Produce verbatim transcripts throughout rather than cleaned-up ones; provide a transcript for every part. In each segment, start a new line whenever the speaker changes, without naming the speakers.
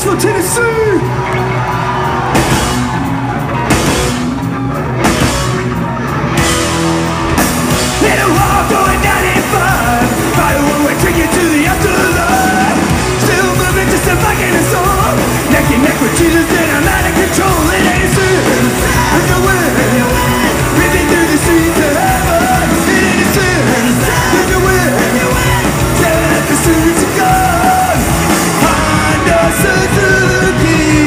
Nashville, Tennessee. Little walk going ninety-five, fire one-way ticket to the afterlife. Still moving, just a fuck in a soul. Neck and neck with Jesus, then I'm out of control. It ain't sin, when you win, ripping through the streets of heaven. It ain't sin, when you win, tearing up the streets of God. Honda, Suzuki,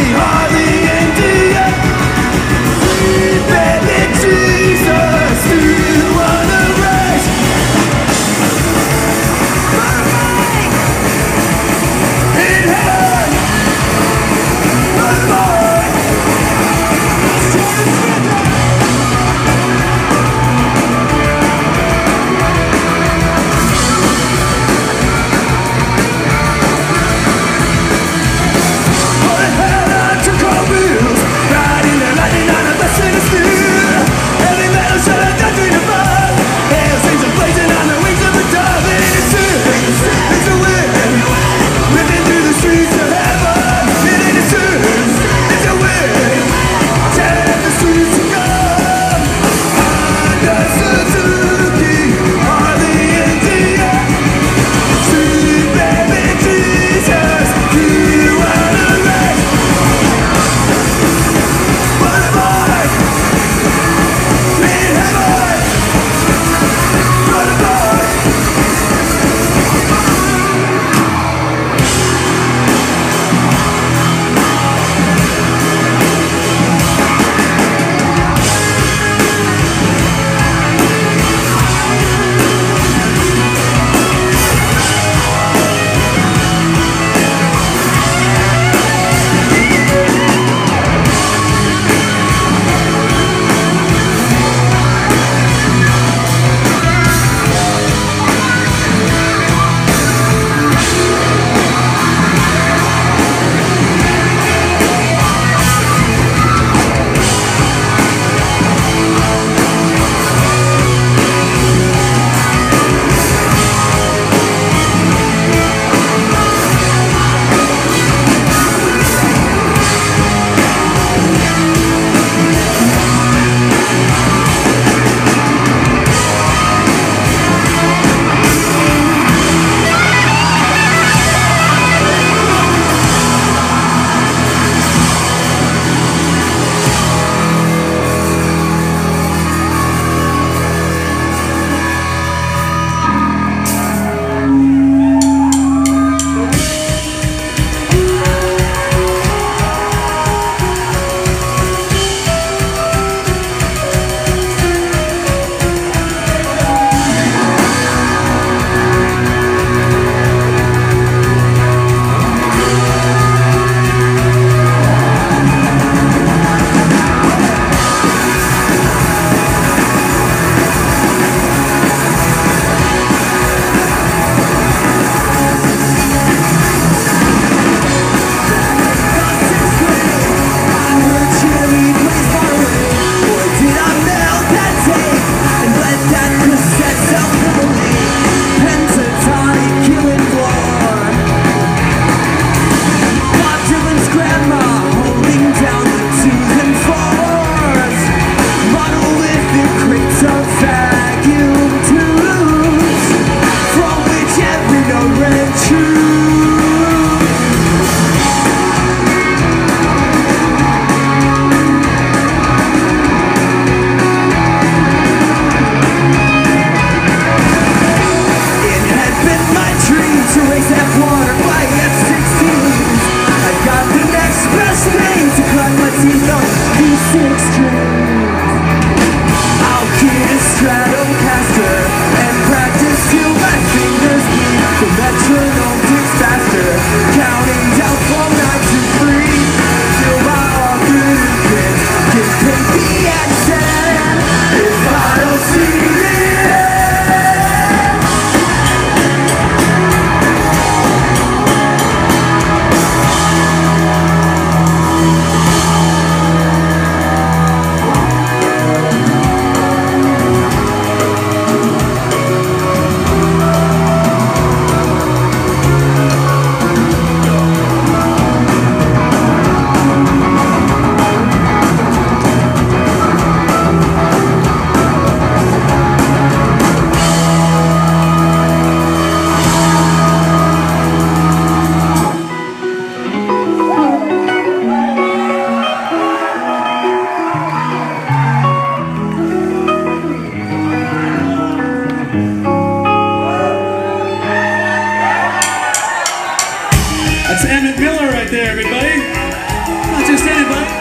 That's Emmett Miller right there, everybody. Not just anybody.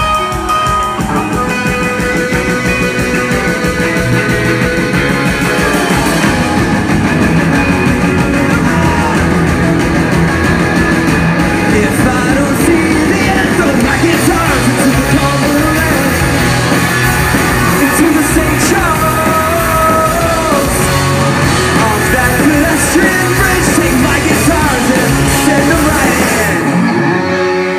If I don't see the end of my guitars into the Cumberland, into the Saint Charles, off that pedestrian bridge, take my guitars and send them right in.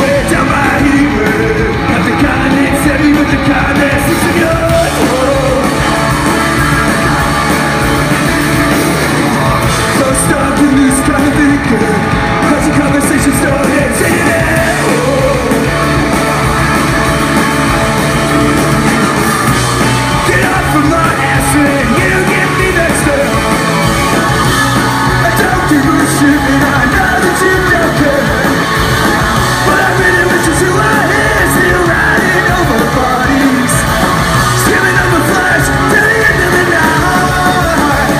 way down my heel. Not the kind that's heavy, but the kind that sits in your throat. So stuck in this kind of thinking, cause your conversation started taking it. Get off from my ass and you don't get me next up. I don't give a shit and I know that you don't care. But I really wish you were here, still riding over the bodies, screaming on the flash till the end of the night.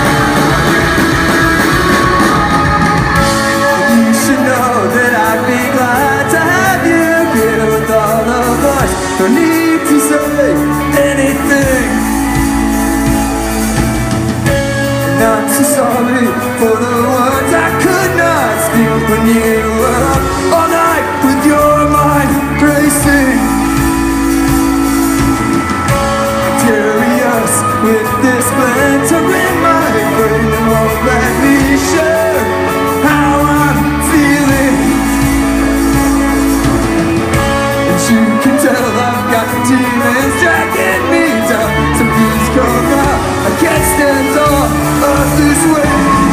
You should know that I'd be glad to have you here with all of us. Don't need to say anything. Not so sorry for the words I could not speak when you were up all night with your mind racing. Curious with this splinter in my brain that won't let me share how I'm feeling. And you can tell I've got demons dragging me down. So please come out, I can't stand all of this weight.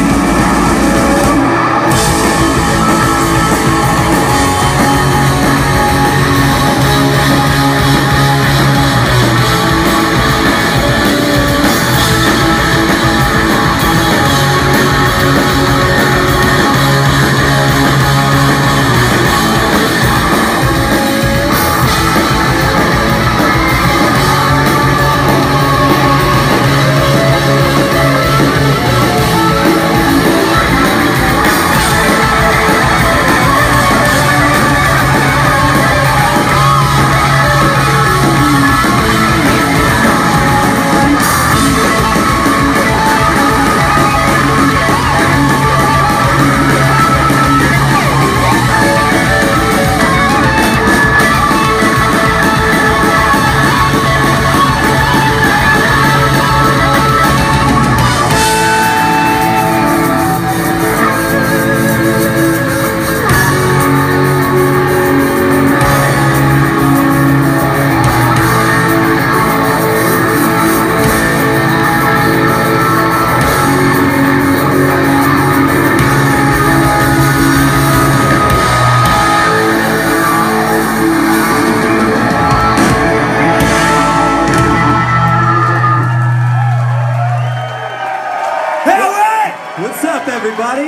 What's up, everybody?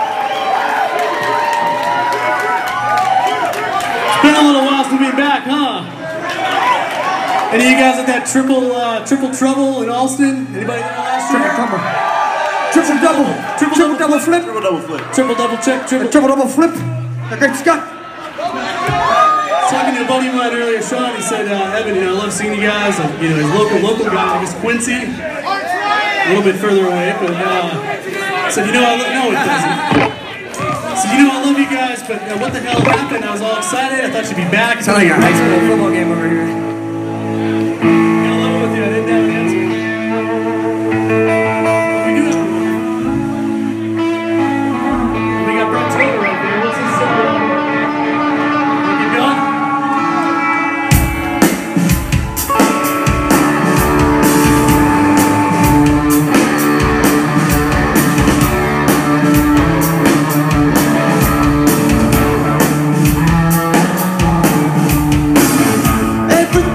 It's been a little while since we've been back, huh? Any of you guys at that triple uh, triple trouble in Austin? Anybody there last year?
Triple double.
Triple,
Triple
double,
double flip.
Triple double flip.
triple double check, triple.
Triple double flip. The great Scott.
Talking to a buddy of mine earlier, Sean. He said, uh, "Evan, you know, I love seeing you guys. Like, you know, his local local guy, I guess Quincy, a little bit further away, but uh, said, you know, I lo- no, it doesn't. So you know, I love you guys, but uh, what the hell happened? I was all excited. I thought you'd be back.
Sound like a high school football game over here.
I love it with you. I didn't have an answer. We do have one. We got Brett Taylor right there. What's his uh? We keep going.
Every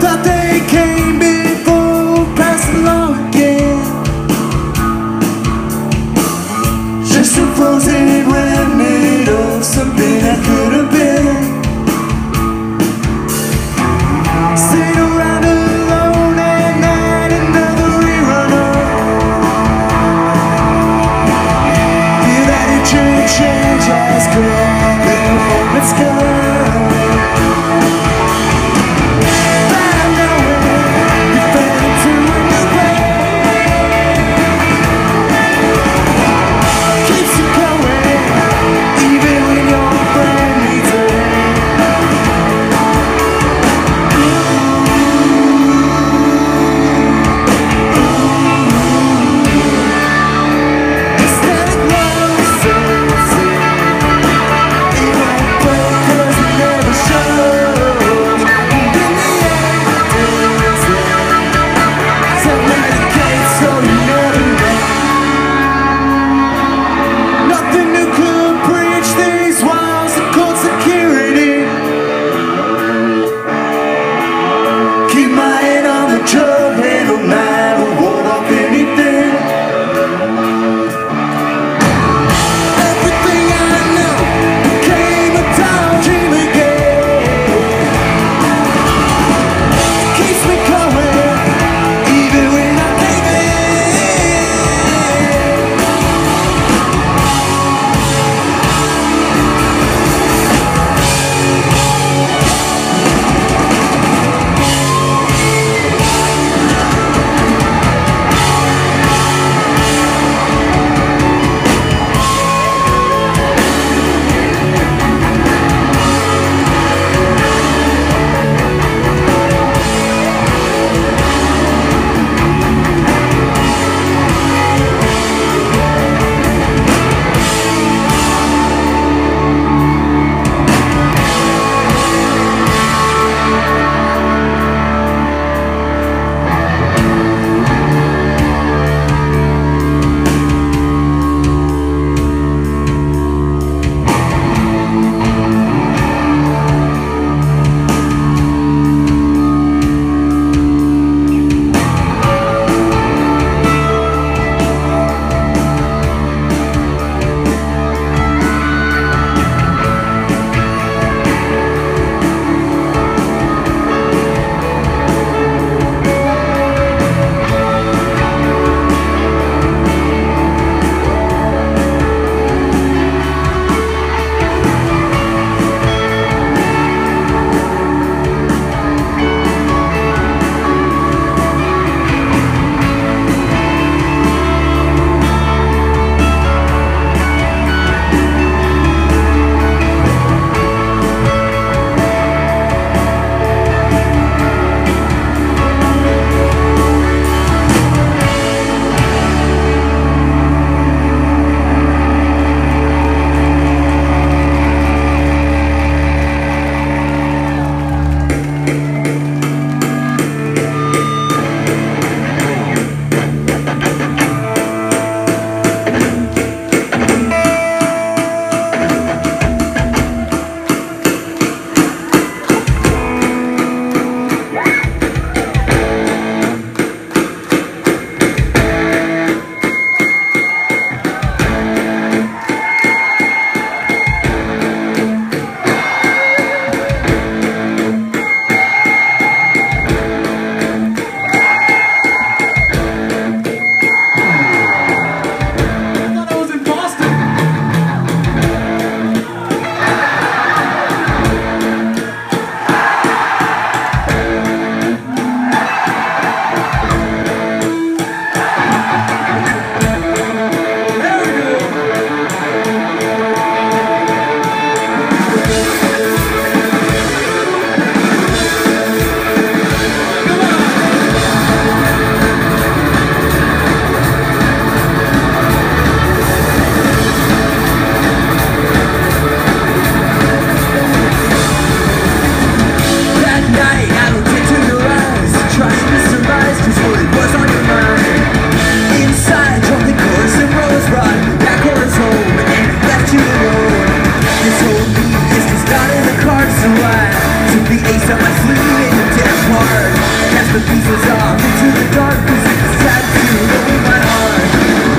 This was not in the cards, so I took the ace up my sleeve and the damn hard. Cast the pieces off into the dark, cause it was tattooed over my heart.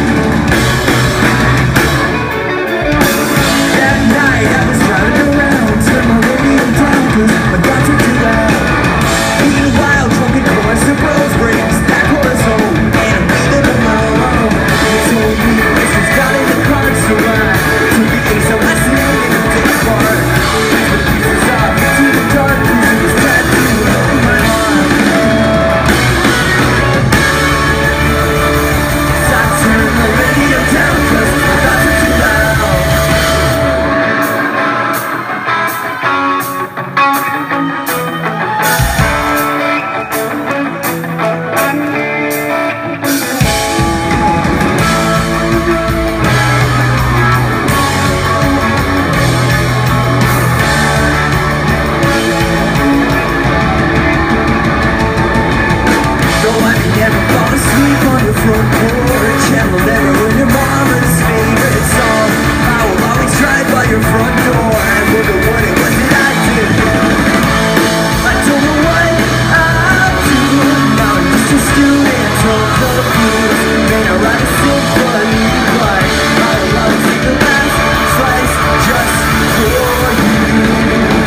That night I was driving around, turned my radio down cause my thoughts were too loud. Meanwhile, drunken chorus of rose brings back chorus home, and I'm leaving alone. They told me this was not in the cards, so I took the ace of my sleeve and the damn hard. Cast the pieces off into the dark cause it was tattooed over my heart. So I turned the radio down cause my thoughts were too loud. Front porch, hello there, in your mama's favorite song. I will always drive by your front door and wonder what it was that I did wrong. I don't know what I'm doing now. I'm just a student of the blues. Then I write a symphony like I will always take the last slice just for you.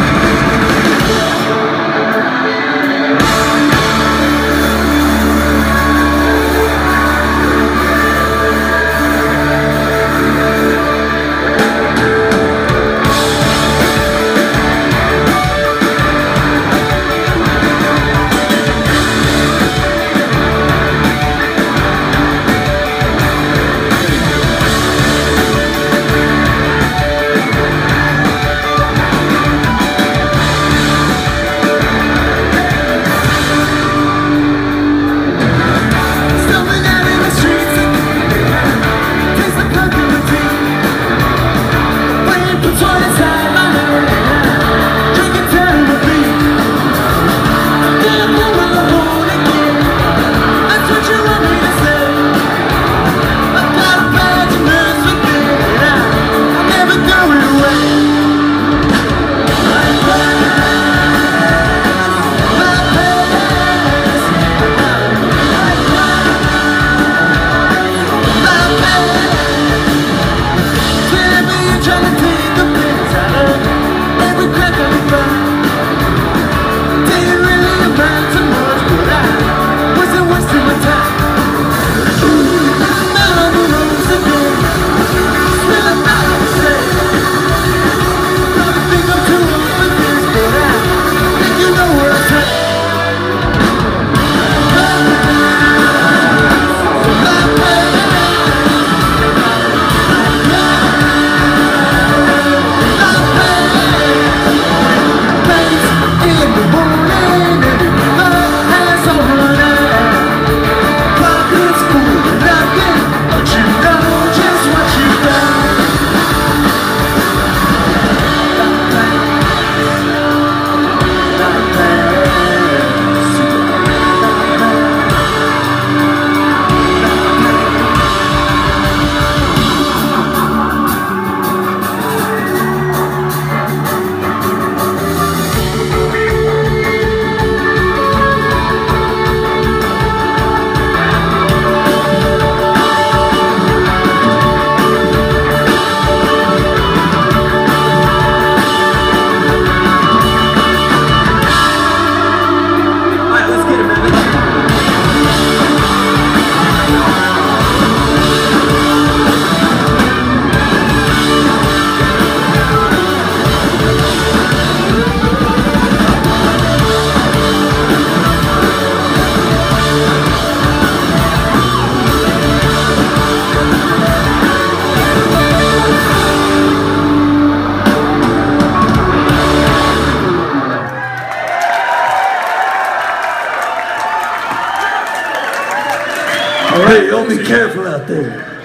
Hey, y'all be careful out there.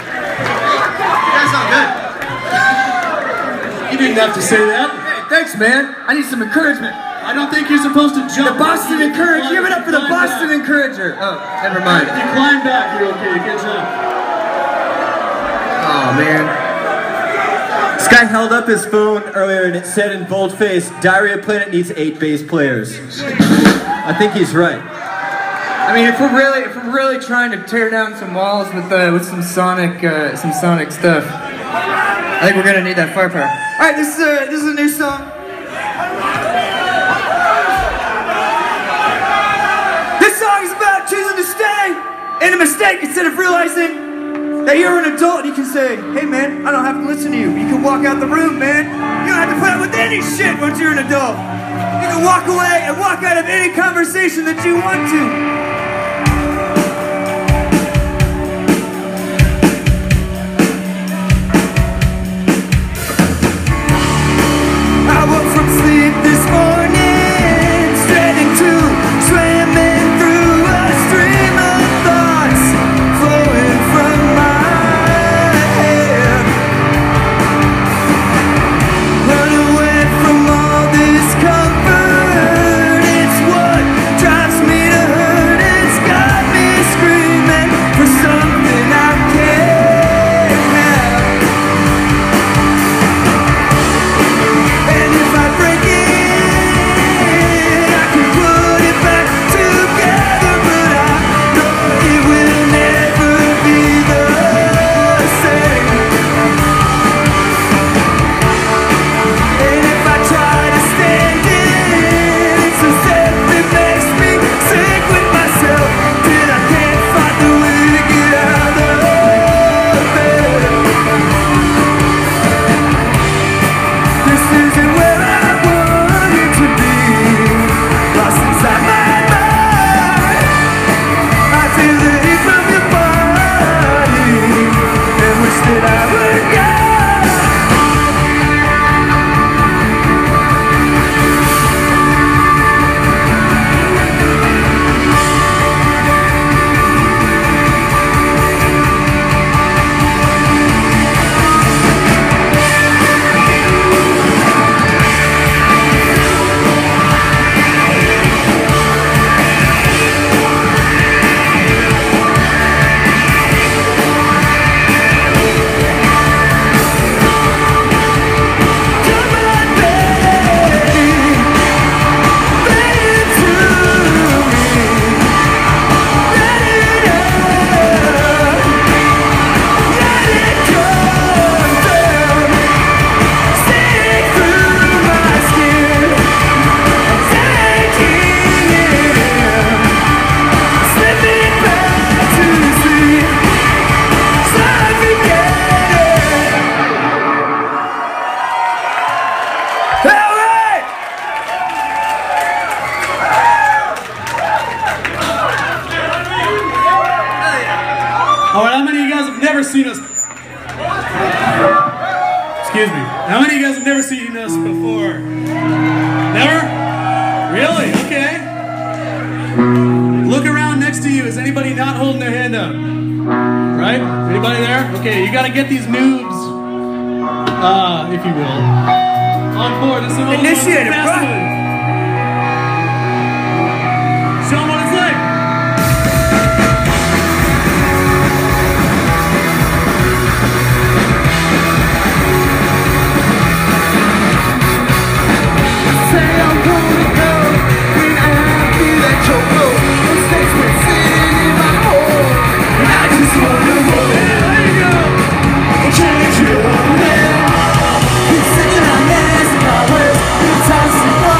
That's not good.
You didn't have to say that.
Hey, thanks, man. I need some encouragement.
I don't think you're supposed to jump.
The Boston Encourager. Give it up for the Boston Encourager. Oh, never mind.
If you climb back, you're okay. Good job.
Oh, man. Scott. Guy held up his phone earlier and it said in boldface, Diarrhea Planet needs eight bass players. I think he's right.
I mean, if we're really, if we're really trying to tear down some walls with uh, with some sonic, uh, some sonic stuff, I think we're gonna need that firepower. All right, this is a, this is a new song. This song is about choosing to stay in a mistake instead of realizing that you're an adult. You can say, hey man, I don't have to listen to you. You can walk out the room, man. You don't have to put up with any shit once you're an adult. You can walk away and walk out of any conversation that you want to. I woke from sleep this morning, straight into swimming through a stream of thoughts flowing from my head. Run away from all this comfort, it's what drives me to hurt. It's got me screaming for something I can't have. And if I break it, I can put it back together, but I know it will never be the same. And if I try to stand it, it's as if it makes me sick with myself, that I can't find the way to get out of bed. This isn't where I wanted to be, lost inside my mind. I feel the heat from your body, and wish that I would go. Come on, baby, lay it to me, let it out, let it come down, sink through my skin, taking it in, slipping back to sleep, start forgetting. All right!
All right, how many of you guys have never seen us? Excuse me. How many of you guys have never seen us before? Never? Really? Okay. Look around next to you. Is anybody not holding their hand up? Right? Anybody there? Okay, you gotta get these noobs, uh, if you will, on board. This is an old
Initiative,
fast
right?
one. Show 'em what it's like.
Say I'm gonna go when I feel that you're broke. Mistakes been sitting in my hole, and I just wanna roll. There you go. Change your mind. Been sitting on this, my words, been tossing.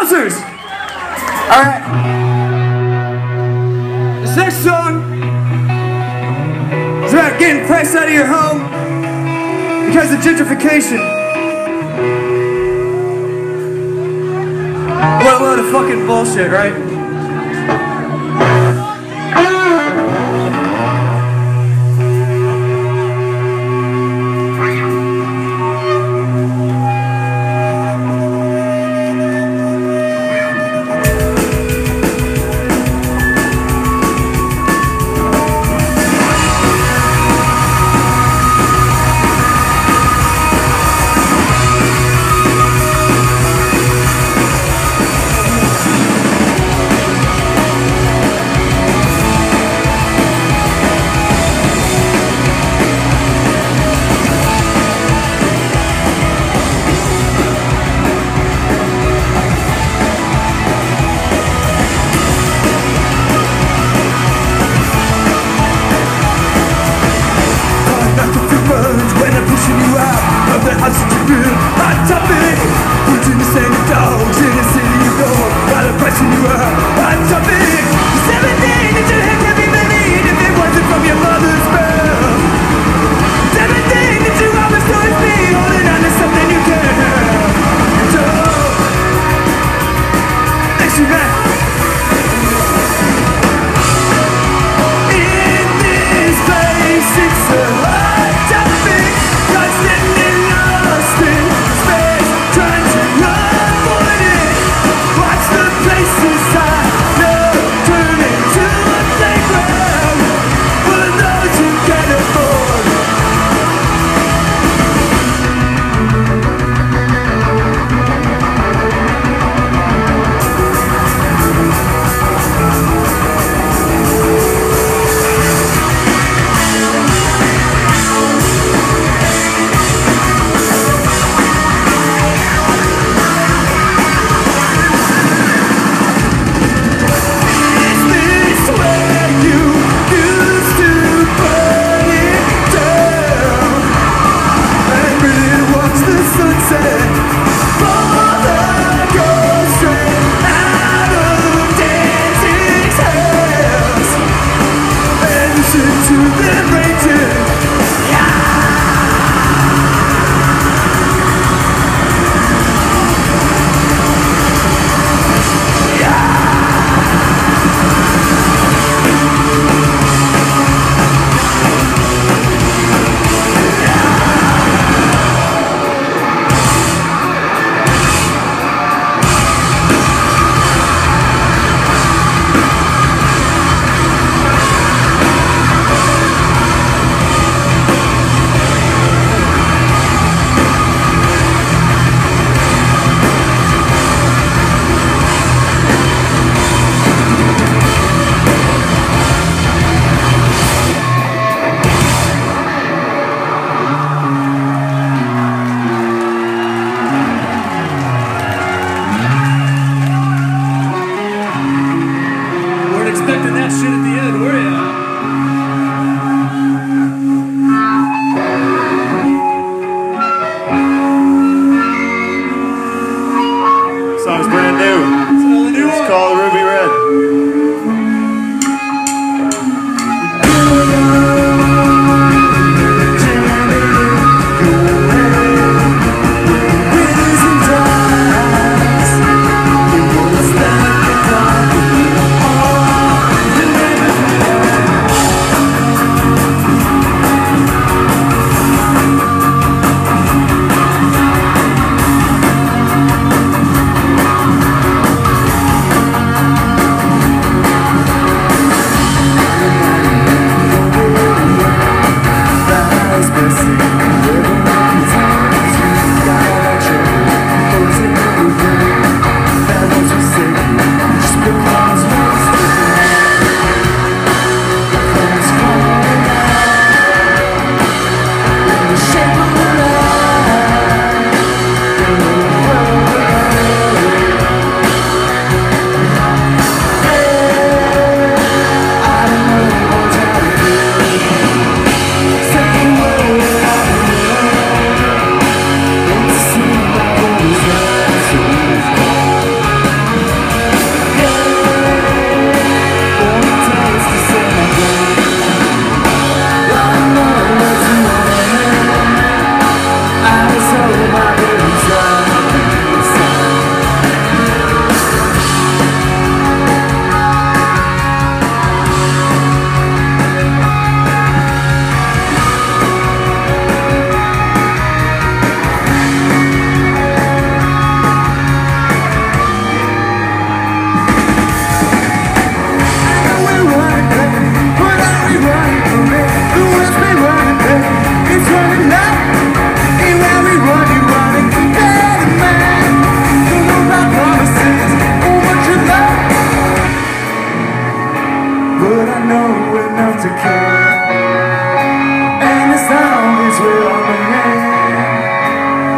Wowzers! Alright. This next song is about getting priced out of your home because of gentrification. What a load of fucking bullshit, right?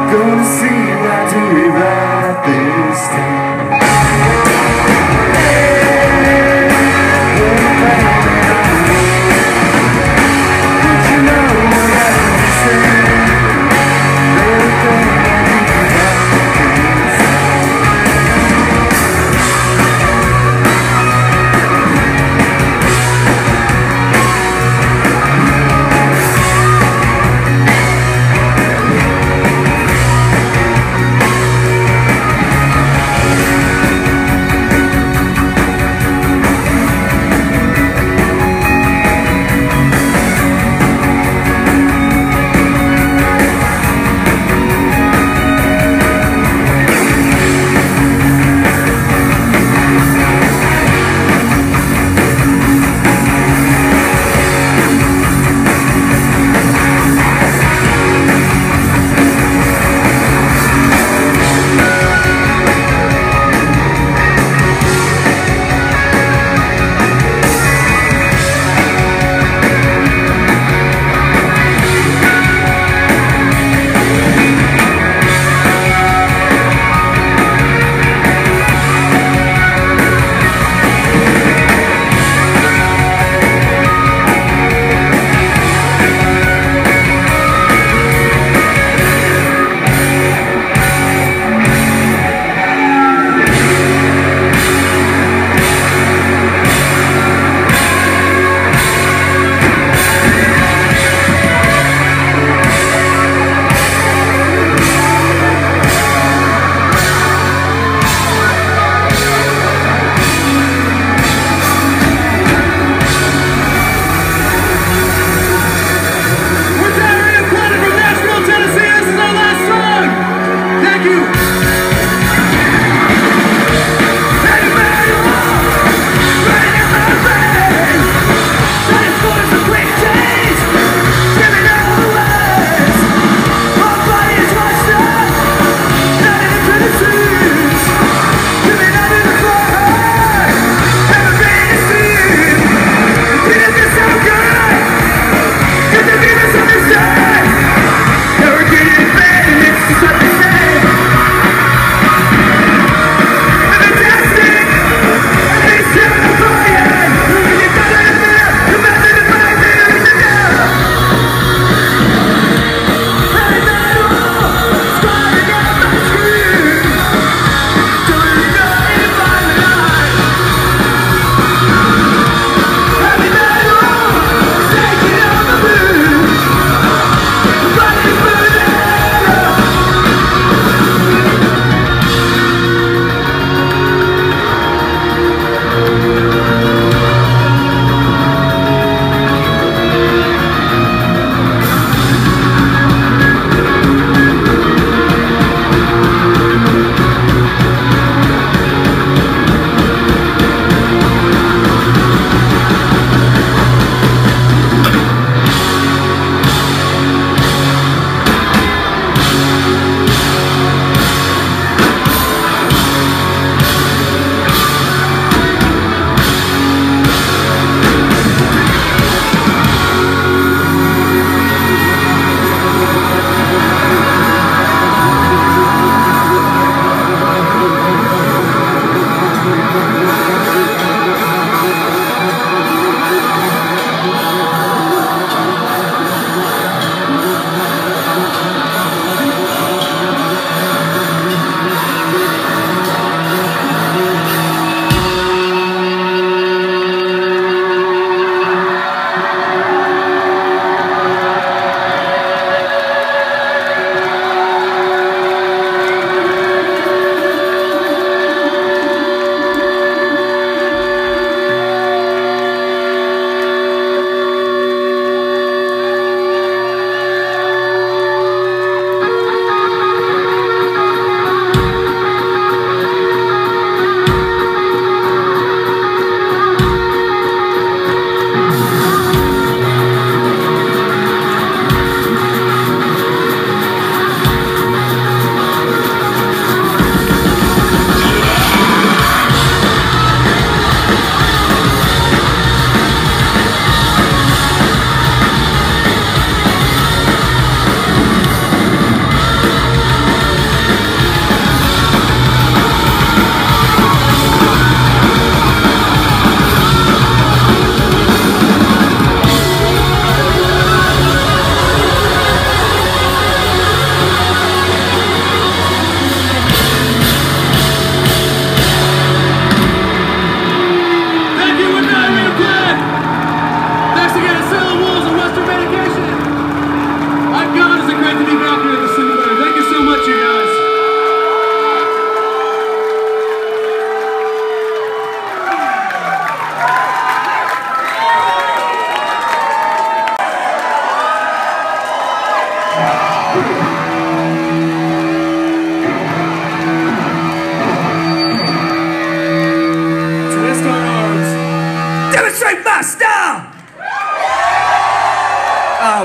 Gonna see why do we ride this time.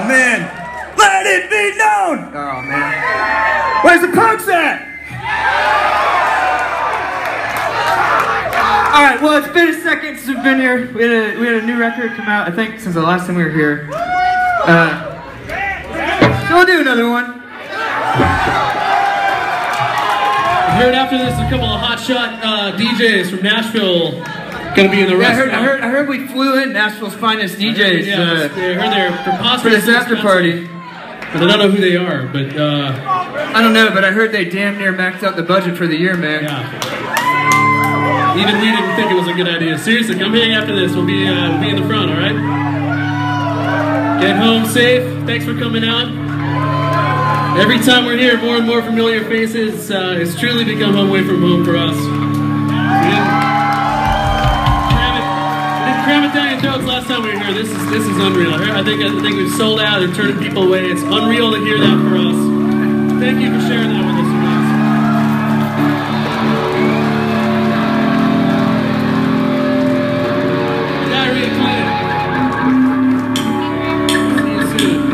Oh man, let it be known. Oh man, where's the punks at? All right, well, it's been a second since we've been here. We had a, we had a new record come out, I think, since the last time we were here. Uh, so we'll do another one.
I heard after this a couple of hotshot uh, D Js from Nashville gonna be in the
Yeah, I
restaurant.
heard, I heard, I heard we flew in Nashville's finest D Js
Yeah,
uh,
I heard they're
for
preposterous.
this after party.
But I don't know who they are, but uh,
I don't know, but I heard they damn near maxed out the budget for the year, man.
yeah. Even we didn't think it was a good idea. Seriously, come hang after this. We'll be uh, we'll be in the front, all right? Get home safe. Thanks for coming out. Every time we're here, more and more familiar faces. Uh, it's truly become home away from home for us. We didn't cram it, we didn't cram it down your throats last time we were here. This is this is unreal. I think I think we've sold out and turning people away. It's unreal to hear that for us. Thank you for sharing that with us, you guys. Diarrhea Clinic. See you soon.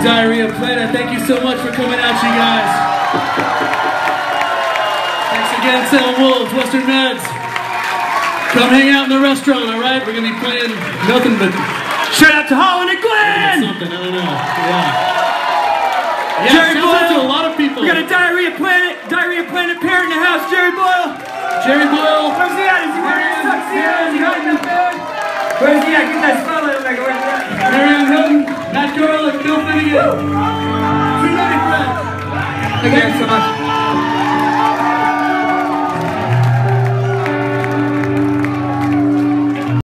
Diarrhea Planet. Thank you so much for coming out, you guys. Thanks again, Salem Wolves, Western Meds. Come hang out in the restaurant, all right? We're gonna be playing nothing but.
Shout out to Holland and Glenn!
Something, I don't know. Yeah. Yeah,
Jerry
shout
Boyle.
out to a lot of people.
We got a Diarrhea Planet, Diarrhea Planet parent in the house, Jerry Boyle.
Jerry Boyle.
Where's he at? Is he wearing his tuxedo? Is he hiding up there? Where's he at? Get that spotlight on there. Where's he at?
Marianne Hilton, Matt Garlick, Bill Finnegan. Too many friends.
Thank you so much.